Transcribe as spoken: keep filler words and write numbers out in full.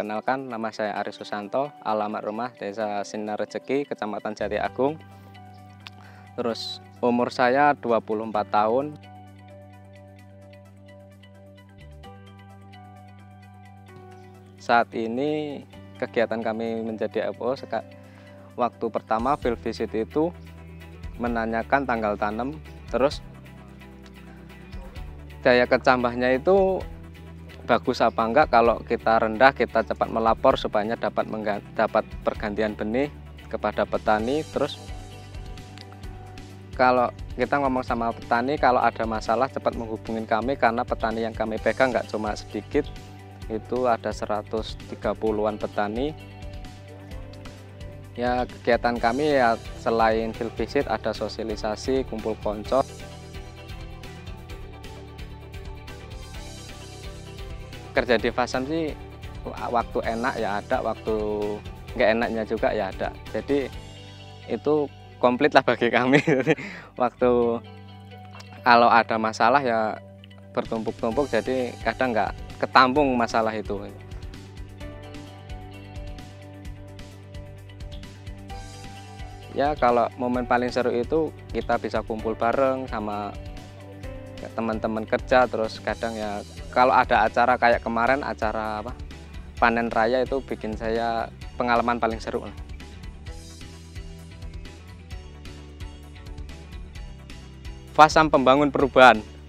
perkenalkan, nama saya Aris Susanto, alamat rumah Desa Sinar Rejeki, Kecamatan Jati Agung. Terus umur saya dua puluh empat tahun. Saat ini kegiatan kami menjadi F O, waktu pertama field visit itu menanyakan tanggal tanam, terus daya kecambahnya itu bagus apa enggak. Kalau kita rendah, kita cepat melapor supaya dapat dapat pergantian benih kepada petani. Terus kalau kita ngomong sama petani, kalau ada masalah cepat menghubungin kami, karena petani yang kami pegang nggak cuma sedikit, itu ada seratus tiga puluhan petani. Ya, kegiatan kami ya selain field visit ada sosialisasi, kumpul konco. Kerja di Fasam sih waktu enak ya ada, waktu nggak enaknya juga ya ada. Jadi itu komplit lah bagi kami. Waktu kalau ada masalah ya bertumpuk-tumpuk, jadi kadang nggak ketampung masalah itu. Ya kalau momen paling seru itu kita bisa kumpul bareng sama teman-teman kerja. Terus kadang ya kalau ada acara kayak kemarin, acara apa panen raya, itu bikin saya pengalaman paling seru. Fasam Pembangun Perubahan.